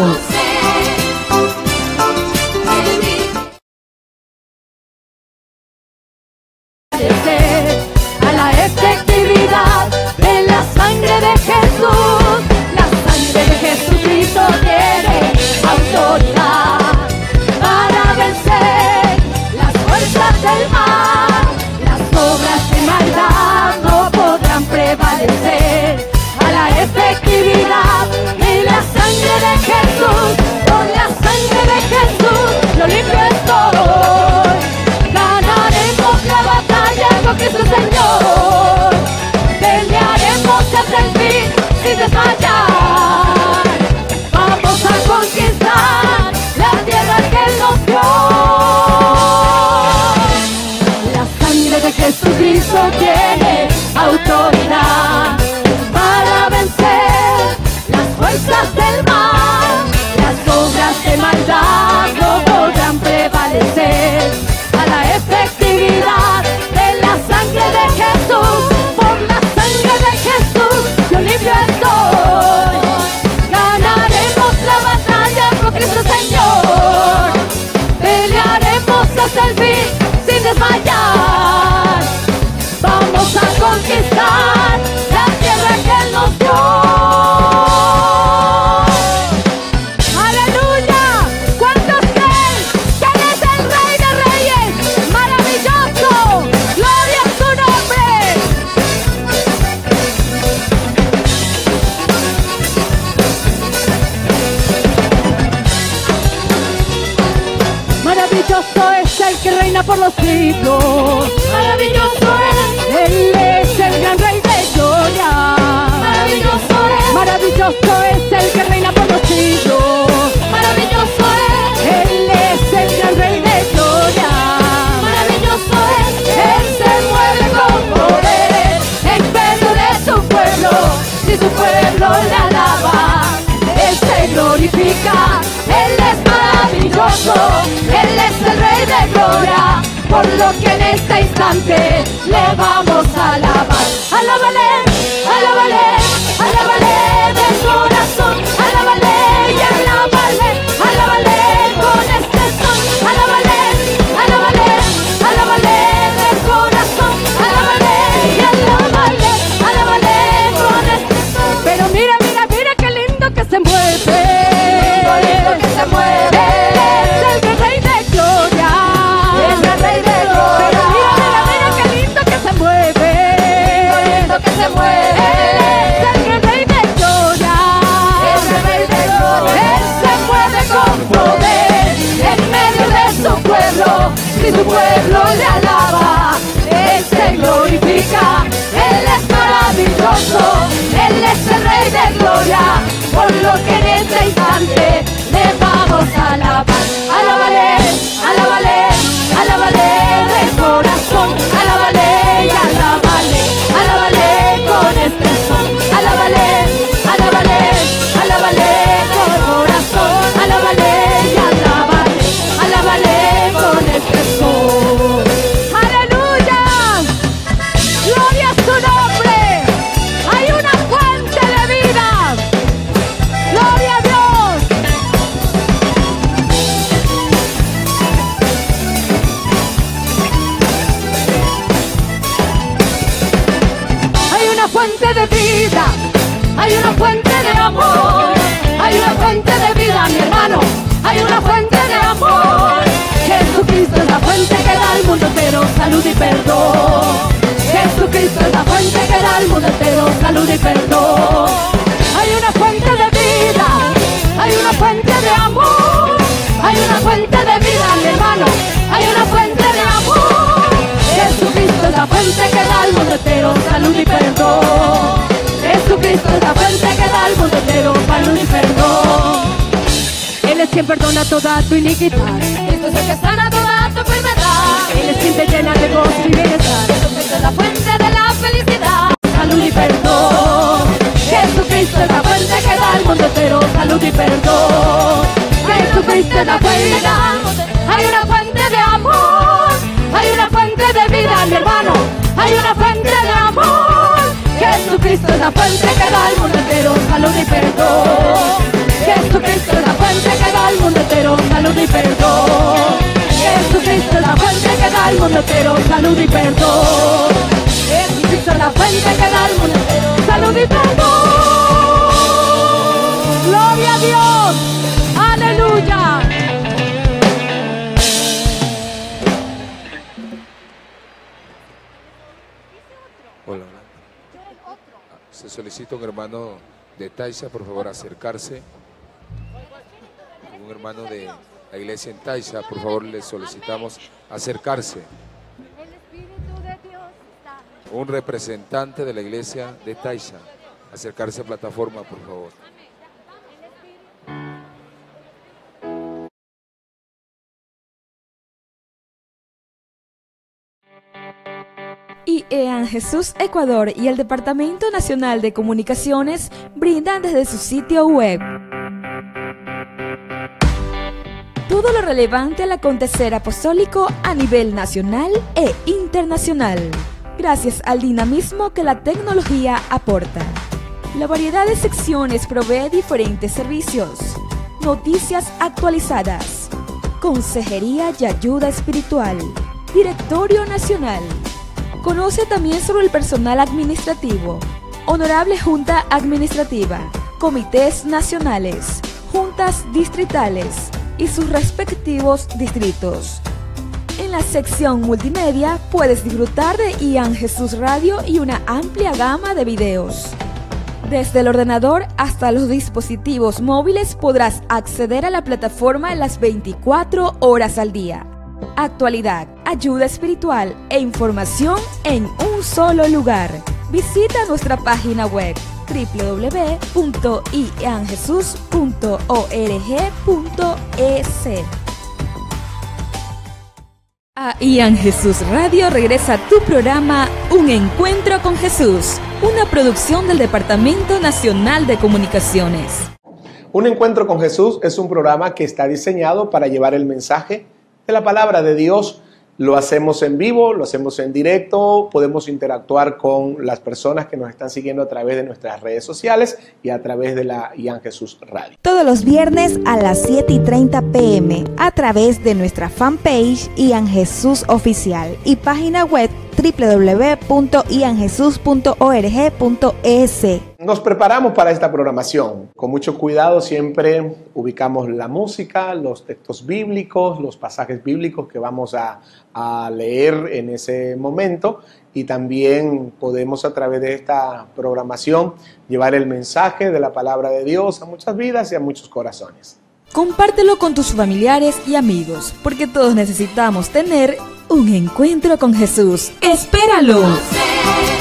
A la efectividad de la sangre de Jesús. La sangre de Jesucristo tiene autoridad para vencer las fuerzas del mal. Las obras de maldad no podrán prevalecer. A la efectividad de la sangre de Jesús. Con la sangre de Jesús lo limpio estoy. Ganaremos la batalla con Cristo Señor. Pelearemos hasta el fin sin desmayar. Vamos a conquistar la tierra que Él nos dio. La sangre de Jesucristo tiene autoridad para vencer las fuerzas del mal. Las obras de maldad no podrán prevalecer. A la efectividad de la sangre de Jesús. Por la sangre de Jesús yo limpio estoy. Ganaremos la batalla con Cristo Señor. Pelearemos hasta el fin sin desmayar. Vamos a conquistar la tierra que Él nos dio. ¡Aleluya! ¿Cuántos creen que Él es el Rey de Reyes? ¡Maravilloso! ¡Gloria a su nombre! Maravilloso es el que reina por los siglos. Maravilloso es. Él es el gran Rey de gloria. Maravilloso es. Maravilloso es el que reina por los siglos. Maravilloso es. Él es el gran Rey de gloria. Maravilloso es. Él se mueve con poder en medio de su pueblo. Si su pueblo le alaba, Él se glorifica. Él es maravilloso. Él es el Rey de gloria. Por lo que en este instante le vamos a alabar. Alábale, alábale, alábale de corazón. Alábale y alábale, alábale con este son. Alábale, alábale, alábale de corazón. Alábale y alábale, alábale con este son. Pero mira, mira, mira qué lindo que se mueve. Lindo que se mueve. Es el Rey de gloria. Es el Rey de gloria. Pero mira, mira, mira qué lindo que se mueve. Lindo que se mueve. Es el Rey de gloria. Es el Rey de gloria. Él se mueve con poder en medio de su pueblo. Si su pueblo le alaba, Él se glorifica. Él es maravilloso. Él es el Rey de gloria. Por lo que en este instante le vamos a alabar. Alábale, alábale, alábale de corazón. Alábale y alábale, alábale con este son. Alábale, alábale, alábale con corazón. Alábale y alábale, alábale con este son.
una fuente de vida, hay una fuente de amor, hay una fuente de vida, mi hermano, hay una fuente de amor. Jesucristo es la fuente que da al mundo entero salud y perdón. Jesucristo es la fuente que da al mundo entero salud y perdón. Hay una fuente de vida, hay una fuente de amor, hay una fuente de vida, mi hermano, hay una fuente de amor. Jesucristo es la fuente que da al mundo entero salud y perdón. Jesucristo es la fuente que da al mundo entero salud y perdón. Él es quien perdona toda tu iniquidad, Cristo es el que sana toda tu enfermedad. Él es quien te llena de gozo y bienestar, Jesucristo es la fuente de la felicidad, salud y perdón. Jesucristo es la fuente que da al mundo entero salud y perdón. Jesucristo es la fuente, hay una fuente de amor, hay una fuente de vida, mi hermano, hay una fuente de amor. Jesucristo es la fuente que da al mundo entero salud y perdón. Jesucristo es la fuente que da al mundo entero salud y perdón. Jesucristo es la fuente que da al mundo entero salud y perdón. Jesucristo es la fuente que da al mundo entero salud y perdón. Gloria a Dios. Aleluya.
Hola. Se solicita un hermano de Taisa, por favor, acercarse. Un hermano de la iglesia en Taisa, por favor, le solicitamos acercarse. Un representante de la iglesia de Taisa, acercarse a plataforma, por favor.
IEAN Jesús Ecuador y el Departamento Nacional de Comunicaciones brindan desde su sitio web todo lo relevante al acontecer apostólico a nivel nacional e internacional, gracias al dinamismo que la tecnología aporta. La variedad de secciones provee diferentes servicios, noticias actualizadas, consejería y ayuda espiritual, directorio nacional. Conoce también sobre el personal administrativo, honorable junta administrativa, comités nacionales, juntas distritales y sus respectivos distritos. En la sección multimedia puedes disfrutar de IEAN Jesús Radio y una amplia gama de videos. Desde el ordenador hasta los dispositivos móviles podrás acceder a la plataforma en las 24 horas al día. Actualidad, ayuda espiritual e información en un solo lugar. Visita nuestra página web www.ianjesus.org.es. A IEAN Jesús Radio regresa tu programa Un Encuentro con Jesús, una producción del Departamento Nacional de Comunicaciones.
Un Encuentro con Jesús es un programa que está diseñado para llevar el mensaje de la palabra de Dios. Lo hacemos en vivo, lo hacemos en directo, podemos interactuar con las personas que nos están siguiendo a través de nuestras redes sociales y a través de la IEAN Jesús Radio.
Todos los viernes a las 7:30 p.m. a través de nuestra fanpage IEAN Jesús Oficial y página web www.ianjesus.org.es.
Nos preparamos para esta programación. Con mucho cuidado siempre ubicamos la música, los textos bíblicos, los pasajes bíblicos que vamos a leer en ese momento, y también podemos a través de esta programación llevar el mensaje de la palabra de Dios a muchas vidas y a muchos corazones.
Compártelo con tus familiares y amigos, porque todos necesitamos tener un encuentro con Jesús. ¡Espéralo!